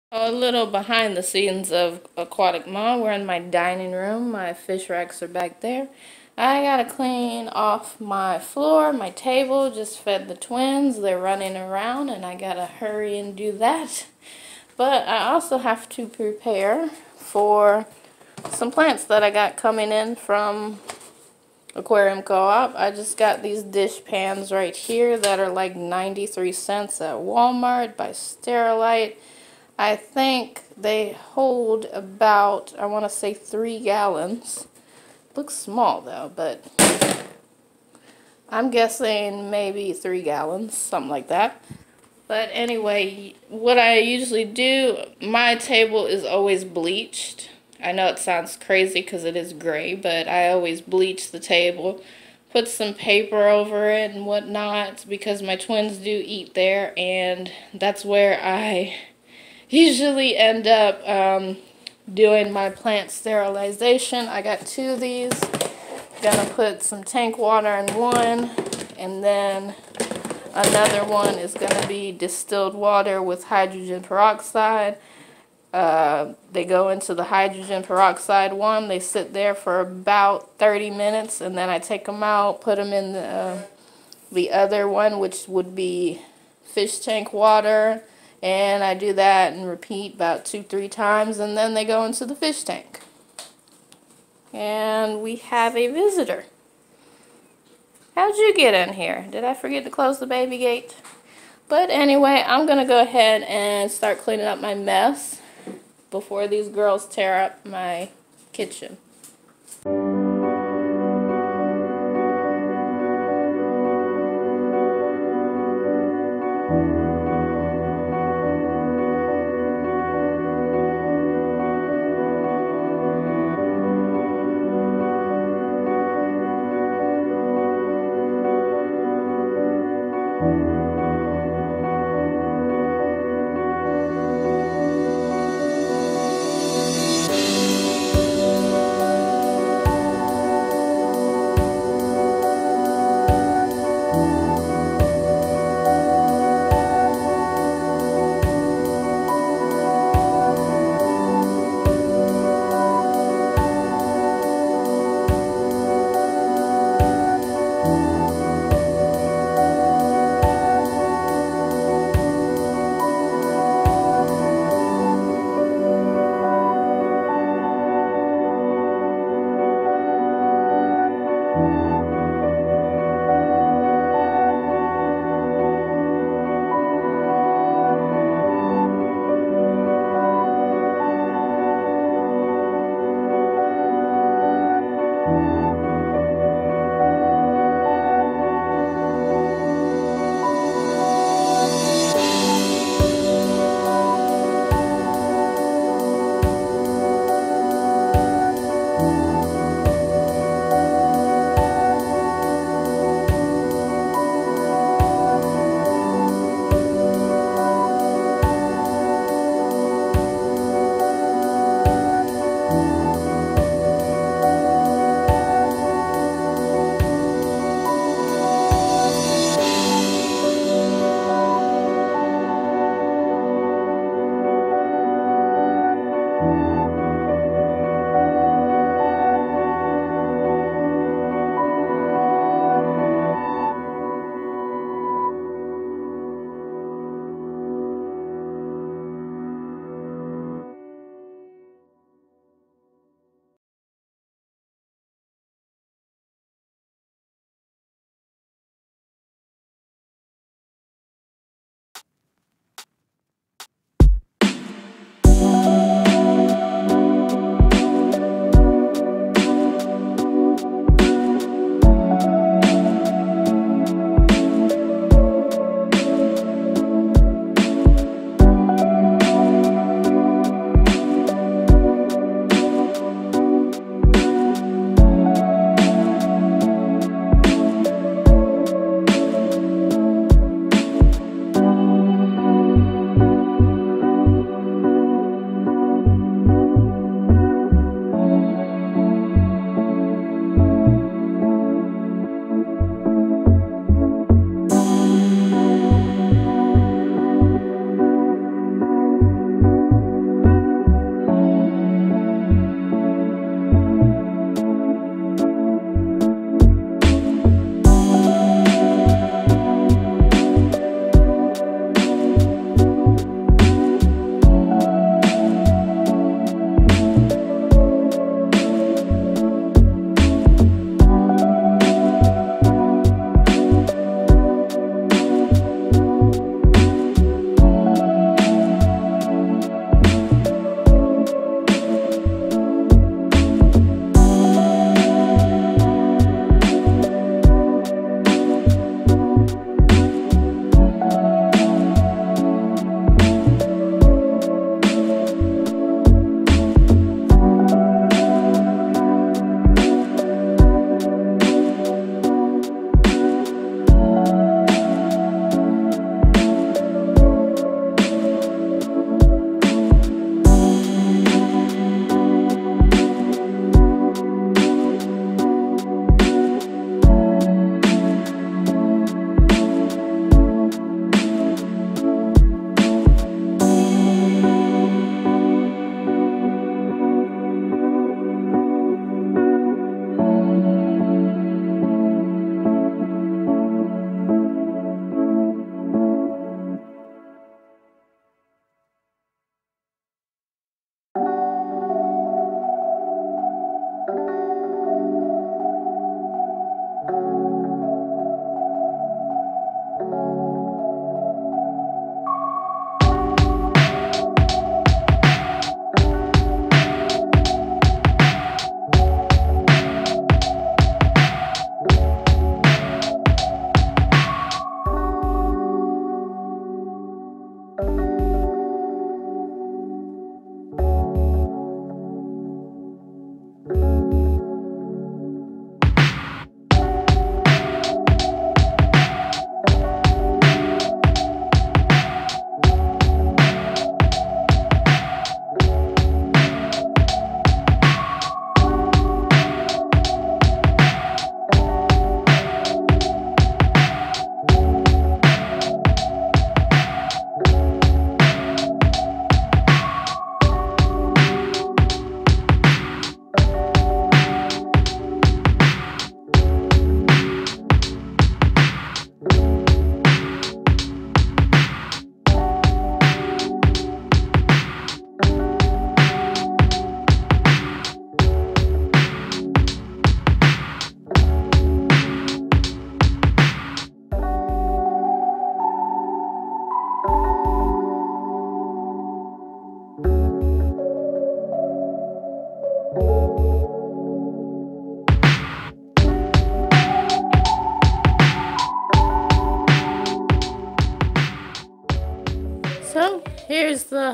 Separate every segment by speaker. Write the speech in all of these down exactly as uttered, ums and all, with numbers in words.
Speaker 1: A little behind the scenes of Aquatic Ma. We're in my dining room. My fish racks are back there. I gotta clean off my floor, my table. Just fed the twins. They're running around and I gotta hurry and do that. But I also have to prepare for some plants that I got coming in from Aquarium Co-op. I just got these dish pans right here that are like ninety-three cents at Walmart by Sterilite. I think they hold about, I want to say three gallons. Looks small though, but I'm guessing maybe three gallons, something like that. But anyway, what I usually do, my table is always bleached. I know it sounds crazy because it is gray, but I always bleach the table, put some paper over it and whatnot, because my twins do eat there, and that's where I usually end up um, doing my plant sterilization. I got two of these. Gonna put some tank water in one, and then another one is gonna be distilled water with hydrogen peroxide. Uh, they go into the hydrogen peroxide one. They sit there for about thirty minutes, and then I take them out, put them in the, uh, the other one, which would be fish tank water. And I do that and repeat about two, three times, and then they go into the fish tank. And we have a visitor. How'd you get in here? Did I forget to close the baby gate? But anyway, I'm going to go ahead and start cleaning up my mess before these girls tear up my kitchen.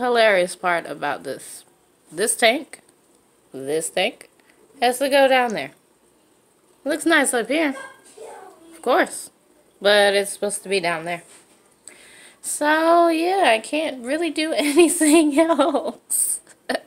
Speaker 1: hilarious part about this. This tank, this tank, has to go down there. Looks nice up here, of course, but it's supposed to be down there. So, yeah, I can't really do anything else.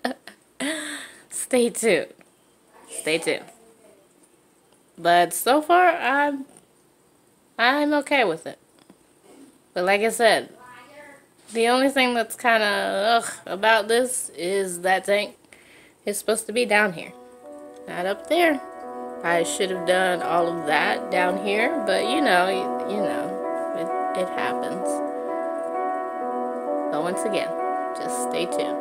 Speaker 1: Stay tuned. Stay tuned. But so far, I'm, I'm okay with it. But like I said, the only thing that's kind of ugh about this is that tank is supposed to be down here, not up there. I should have done all of that down here, but you know, you, you know, it, it happens. But once again, just stay tuned.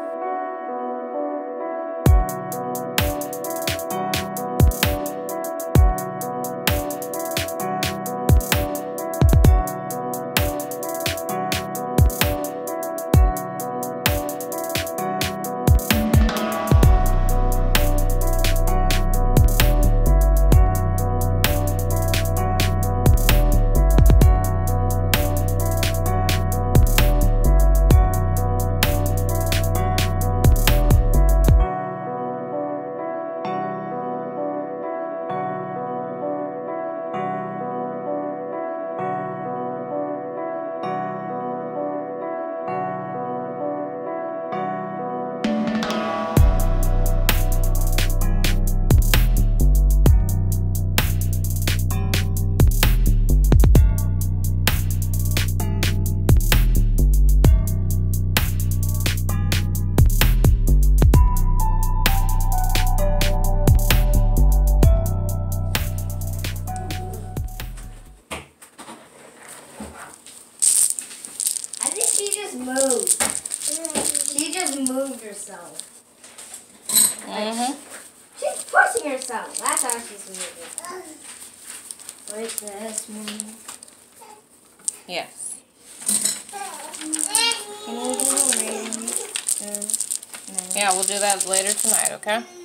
Speaker 2: Moved. She just moved herself.
Speaker 1: Mm-hmm.
Speaker 2: She's pushing herself. That's how she's moving. Like this, Mommy.
Speaker 1: Yes. Yeah, we'll do that later tonight, okay?